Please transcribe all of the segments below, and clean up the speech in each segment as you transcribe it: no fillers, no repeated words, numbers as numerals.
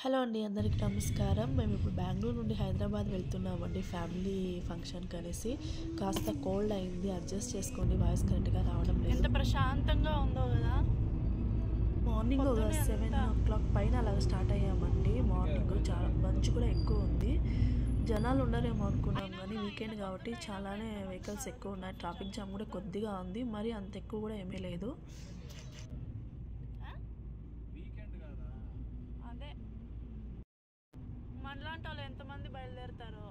Hello అండి, అందరికీ నమస్కారం. మేము ఇప్పుడు బెంగళూరు నుండి హైదరాబాద్ వెళ్తున్నామండి ఫ్యామిలీ ఫంక్షన్కి అనేసి. కాస్త కోల్డ్ అయింది, అడ్జస్ట్ చేసుకోండి, వాయిస్ కరెక్ట్గా రావడం లేదు. ఎంత ప్రశాంతంగా ఉందో కదా. మార్నింగ్ 7 o'clock పైన అలా స్టార్ట్ అయ్యామండి. మార్నింగ్ చాలా మంచు కూడా ఎక్కువ ఉంది. జనాలు ఉండరేమో అనుకున్నాం, కానీ వీకెండ్ కాబట్టి చాలానే వెహికల్స్ ఎక్కువ ఉన్నాయి. ట్రాఫిక్ జామ్ కూడా కొద్దిగా ఉంది, మరి అంత ఎక్కువ కూడా ఏమీ లేదు. అదే మనలాంటి వాళ్ళు ఎంతమంది బయలుదేరుతారో.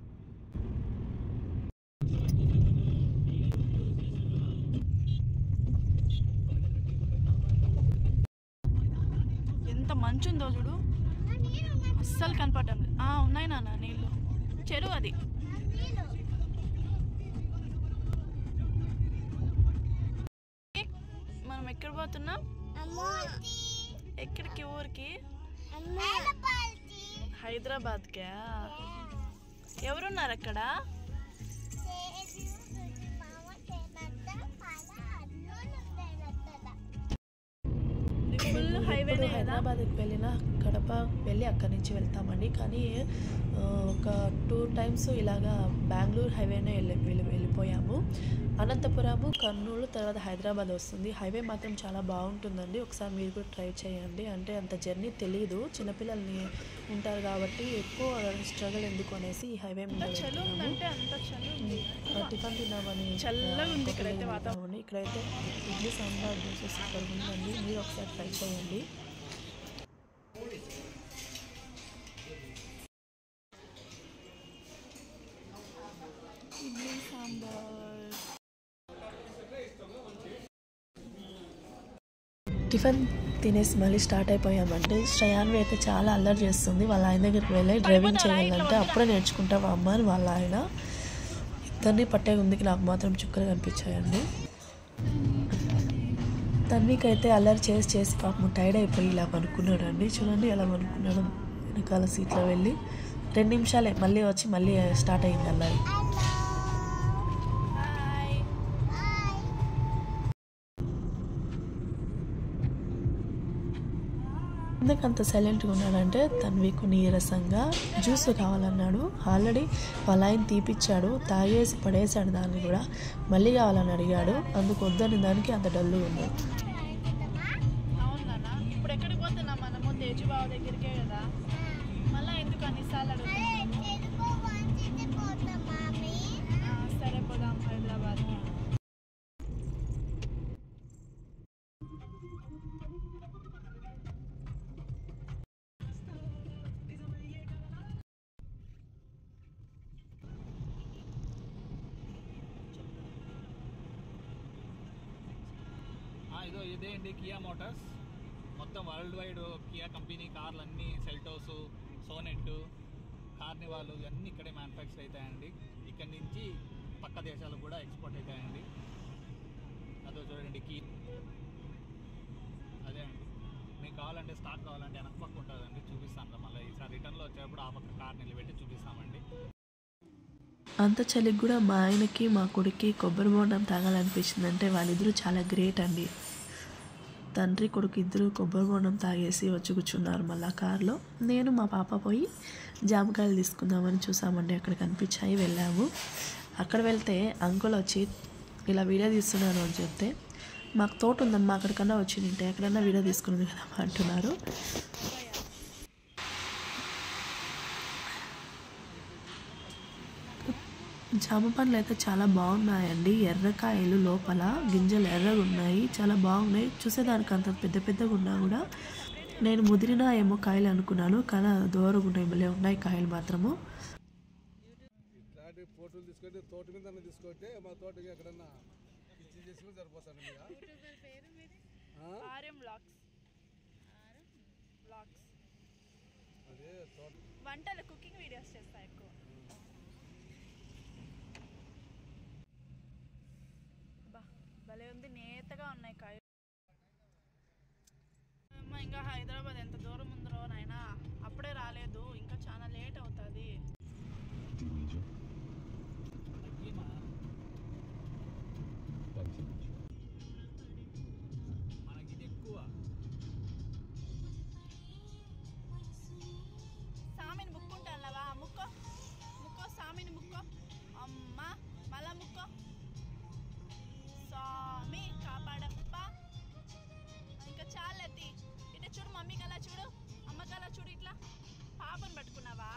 ఎంత మంచు ఉందో చూడు, అస్సలు కనపడటం లేదు. ఉన్నాయి నాన్న నీళ్ళు, చెరువు అది. మనం ఎక్కడ పోతున్నాం? ఎక్కడికి? ఊరికి హైదరాబాద్కా? ఎవరున్నారు అక్కడ? ఇప్పుడు హైదరాబాద్కి వెళ్ళినా కడప వెళ్ళి అక్కడి నుంచి వెళ్తామండి. కానీ ఒక 2 times ఇలాగా బెంగళూరు హైవేనే వెళ్ళిపోయాము. అనంతపురము, కర్నూలు, తర్వాత హైదరాబాద్ వస్తుంది. హైవే మాత్రం చాలా బాగుంటుందండి, ఒకసారి మీరు కూడా ట్రై చేయండి. అంటే అంత జర్నీ తెలియదు, చిన్నపిల్లల్ని ఉంటారు కాబట్టి ఎక్కువ స్ట్రగుల్ ఎందుకు అనేసి ఈ హైవే మీద టిఫిన్ తిన్నామని ఇక్కడైతే ఇడ్లీ సాంబార్ దోశ సూపర్ ఉందండి, మీరు ఒకసారి ట్రై చేయండి. ఇడ్లీ సాంబార్ టిఫిన్ తినేసి మళ్ళీ స్టార్ట్ అయిపోయామంటే. శ్రయాన్వి అయితే చాలా అల్లరి చేస్తుంది. వాళ్ళ ఆయన దగ్గరికి వెళ్ళి డ్రైవింగ్ చేయాలంటే అప్పుడే నేర్చుకుంటావా అమ్మ అని వాళ్ళ ఆయన. ఇద్దరిని పట్టే ఉందికి నాకు మాత్రం చుక్కలు కనిపించాయండి. తన్వికైతే అల్లరి చేసి పాపం టైర్డ్ అయిపోయి ఇలా పనుకున్నాడు అండి. చూడండి ఎలా పనుకున్నాడు, వెనకాల సీట్లో వెళ్ళి 2 నిమిషాలే మళ్ళీ వచ్చి మళ్ళీ స్టార్ట్ అయింది అల్లరి. ఎందుకంత సైలెంట్గా ఉన్నాడంటే తన్వికు నీరసంగా జ్యూస్ కావాలన్నాడు. ఆల్రెడీ వాళ్ళ ఆయన తీపిచ్చాడు, తాగేసి పడేసాడు. దాన్ని కూడా మళ్ళీ కావాలని అడిగాడు. అందుకు వద్దని దానికి అంత డల్లు ఉన్నాడు. అవునా? ఇప్పుడు ఎక్కడికి పోతున్నాం మనము? తేజుబాబు దగ్గరికే కదా. మళ్ళీ ఎందుకు అన్నిసార్లు అడుగుతున్నాము? సరే పోదాం హైదరాబాద్కి. ఇదే అండి కియా మోటార్స్. మొత్తం వరల్డ్ వైడ్ కియా కంపెనీ కార్లు అన్నీ, సెల్టోస్, సోనెట్, కార్నివాల్ ఇవన్నీ ఇక్కడే మ్యానుఫ్యాక్చర్ అవుతాయండి. ఇక్కడి నుంచి పక్క దేశాలకు కూడా ఎక్స్పోర్ట్ అవుతాయండి. అదో చూడండి కీ, అదే అండి. మీకు కావాలంటే స్టాక్ కావాలంటే వెనక పక్క ఉంటుందండి, చూపిస్తాను. మళ్ళీ ఈసారి రిటర్న్లో వచ్చేటప్పుడు ఆ పక్క కార్ నిలబెట్టి చూపిస్తామండి. అంత చలికి కూడా మా ఆయనకి మా కొడుక్కి కొబ్బరి బోండం తాగాలనిపించింది. అంటే వాళ్ళిద్దరూ చాలా గ్రేట్ అండి. తండ్రి కొడుకు ఇద్దరు కొబ్బరి బోండం తాగేసి వచ్చి కూర్చున్నారు మళ్ళీ కార్లో. నేను మా పాప పోయి జామకాయలు తీసుకుందామని చూసామండి, అక్కడ కనిపించాయి, వెళ్ళాము. అక్కడ వెళ్తే అంకుల్ వచ్చి ఇలా వీడియో తీస్తున్నాను అని చెప్తే, మాకు తోట ఉందమ్మా, అక్కడికన్నా వచ్చి తింటే ఎక్కడన్నా వీడియో తీసుకున్నది కదా అంటున్నారు. జామ పండ్లు అయితే చాలా బాగున్నాయండి. ఎర్రకాయలు, లోపల గింజలు ఎర్రగా ఉన్నాయి, చాలా బాగున్నాయి. చూసేదానికి అంత పెద్దగా ఉన్నా కూడా నేను ముదిరినా ఏమో కాయలు అనుకున్నాను, కానీ దూరంగా ఉన్నాయి, భలే ఉన్నాయి కాయలు మాత్రము. ఫోటోలు తీసుకుంటే తోట మీద తీసుకుంటే మా తోటకి ఎక్కడన్నా చేసుకుని సరిపోతాను. అదే వంటలు, కుకింగ్ వీడియోస్ చేస్తా ఎక్కువ. భలే ఉంది, నేతగా ఉన్నాయి కాయలు. ఇంకా హైదరాబాద్ ఎంత దూరం ఉందో నాయనా, అప్పుడే రాలేదు, ఇంకా చాలా లేట్ అవుతుంది. మనకి ఇది ఎక్కువ పాపను పట్టుకున్నావా?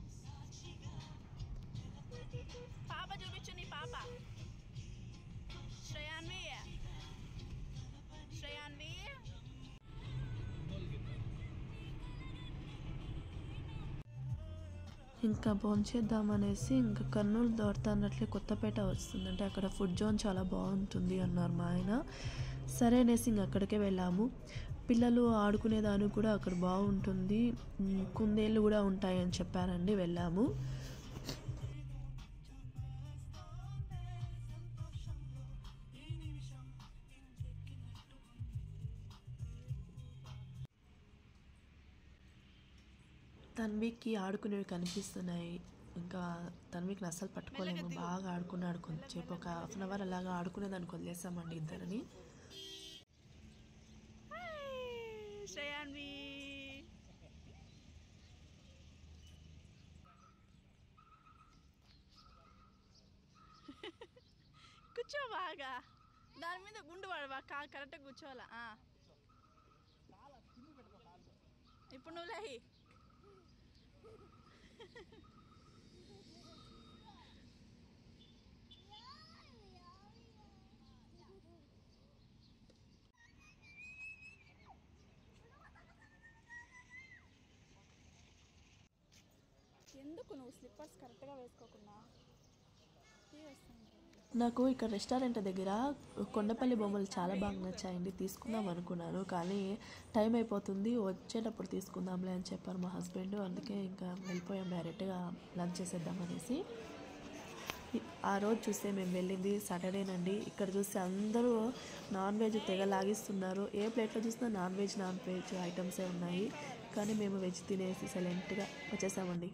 పాప చూపించు, నీ పాప. శ్రేయాన్వి, శ్రేయాన్వి. ఇంకా భోంచేద్దామనేసి ఇంకా కర్నూలు దాటుతున్నట్లే కొత్తపేట వస్తుందంటే అక్కడ ఫుడ్ జోన్ చాలా బాగుంటుంది అన్నారు మా ఆయన. సరే అనేసి ఇంక అక్కడికే వెళ్ళాము. పిల్లలు ఆడుకునేదానికి కూడా అక్కడ బాగుంటుంది, కుందేళ్ళు కూడా ఉంటాయని చెప్పారండి. వెళ్ళాము. తన్వికి ఆడుకునేవి కనిపిస్తున్నాయి. ఇంకా తన్వికి అస్సలు పట్టుకోలేము, బాగా ఆడుకున్నాడు. కొంచెంసేపు ఒక ½ అవర్ అలాగా ఆడుకునేదానికి వదిలేసామండి ఇద్దరిని. శ్రేయాన్వి, కూర్చో బాగా. దాని మీద గుండు పడవా, కరెక్ట్గా కూర్చోవాలా. ఇప్పుడు నువ్వు లేహి. ఎందుకు నువ్వు స్లిప్పర్స్ కరెక్ట్గా వేసుకోకుండా? నాకు ఇక్కడ రెస్టారెంట్ దగ్గర కొండపల్లి బొమ్మలు చాలా బాగా నచ్చాయండి. తీసుకుందాం అనుకున్నాను, కానీ టైం అయిపోతుంది, వచ్చేటప్పుడు తీసుకుందాంలే అని చెప్పారు మా హస్బెండ్. అందుకే ఇంకా వెళ్ళిపోయాం, డైరెక్ట్గా లంచ్ చేసేద్దామనేసి. ఆ రోజు చూస్తే మేము వెళ్ళింది సాటర్డేనండి. ఇక్కడ చూస్తే అందరూ నాన్ వెజ్ తెగ లాగిస్తున్నారు. ఏ ప్లేట్లో చూసినా నాన్ వెజ్ ఐటమ్సే ఉన్నాయి. కానీ మేము వెజ్ తినేసి సైలెంట్గా వచ్చేసామండి.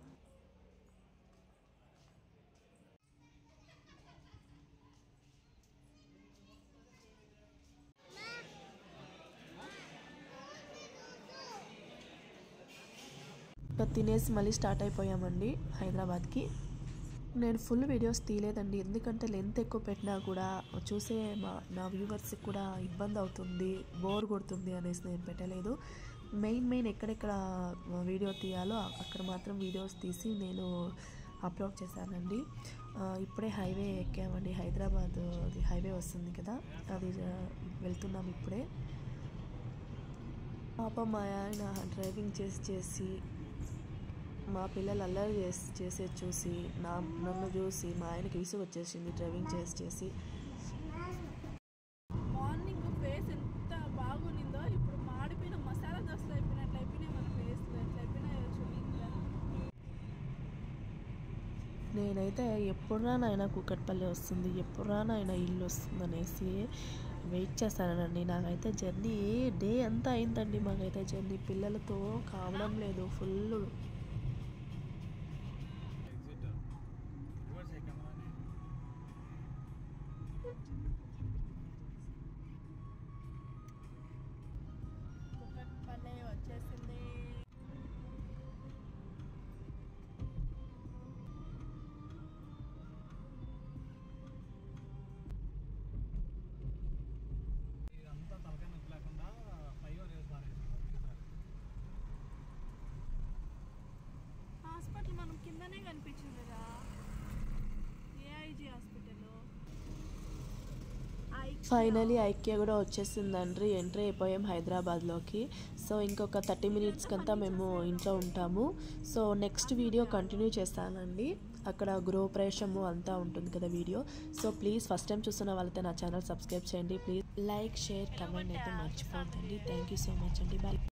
తినేసి మళ్ళీ స్టార్ట్ అయిపోయామండి హైదరాబాద్కి. నేను ఫుల్ వీడియోస్ తీయలేదండి, ఎందుకంటే లెంత్ ఎక్కువ పెట్టినా కూడా చూసే నా వ్యూవర్స్కి కూడా ఇబ్బంది అవుతుంది, బోర్ కొడుతుంది అనేసి నేను పెట్టలేదు. మెయిన్ ఎక్కడెక్కడ వీడియో తీయాలో అక్కడ మాత్రం వీడియోస్ తీసి నేను అప్లోడ్ చేశానండి. ఇప్పుడే హైవే ఎక్కామండి, హైదరాబాద్ హైవే వస్తుంది కదా, అది వెళ్తున్నాం ఇప్పుడే. పాప మా ఆయన డ్రైవింగ్ చేసి మా పిల్లలు అల్లరి చేసేది చూసి నన్ను చూసి మా ఆయనకి విసుగు వచ్చేసింది డ్రైవింగ్ చేసి. మార్నింగ్ ఫేస్ ఎంత బాగుండిందో, ఇప్పుడు మాడిపోయిన మసాలా దోశలు అయిపోయినాయి మన ఫేస్లో. ఎట్లయిపోయినాయో చూపించా. నేనైతే ఎప్పుడురా నాయన కూకట్పల్లి వస్తుంది, ఎప్పుడురా నాయన ఇల్లు వస్తుంది అనేసి వెయిట్ చేస్తానండి. నాకైతే జర్నీ డే అంతా అయిందండి. మాకైతే జర్నీ పిల్లలతో కావడం లేదు ఫుల్. కూకట్పల్లి వచ్చేసింది. ఇదంతా తలకాయ నొప్పి లేకుండా ఫ్లైఓవర్ వేస్తారు. హాస్పిటల్ మనం కిందనే కనిపించింది కదా, ఏఐజీ హాస్పిటల్. ఫైనలీ ఐక్య కూడా వచ్చేసిందండి. ఎంట్రీ అయిపోయాం హైదరాబాద్లోకి. సో ఇంకొక 30 minutes కంతా మేము ఇంట్లో ఉంటాము. సో నెక్స్ట్ వీడియో కంటిన్యూ చేస్తానండి, అక్కడ గృహప్రవేశము అంతా ఉంటుంది కదా video. So please first time చూస్తున్న వాళ్ళైతే నా ఛానల్ సబ్స్క్రైబ్ చేయండి. ప్లీజ్ లైక్, షేర్, కమెంట్ అయితే మర్చిపోద్దండి. థ్యాంక్ యూ సో మచ్ అండి. బాయ్.